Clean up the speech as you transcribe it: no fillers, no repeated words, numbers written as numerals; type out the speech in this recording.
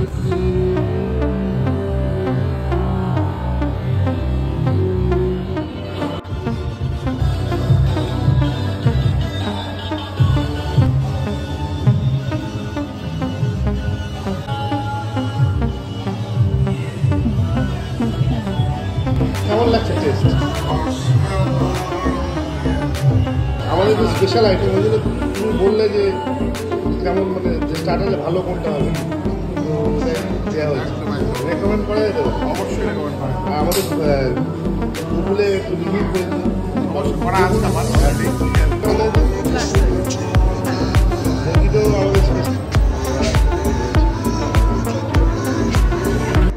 কেমন লাগছে টেস্ট? আমাদের যে স্পেশাল আইটেম ওই জন্য তুমি বললে যে কেমন মানে যে স্টার্টারে ভালো কোনটা হবে, তো দেওয়া হয়েছে। রেকমেন্ড করা যেতে পারে? অবশ্যই রেকমেন্ড করা। আমাদের গুগলে একটু রিভিউ পেয়েছি, অবশ্যই করা আছে আমার অলরেডি।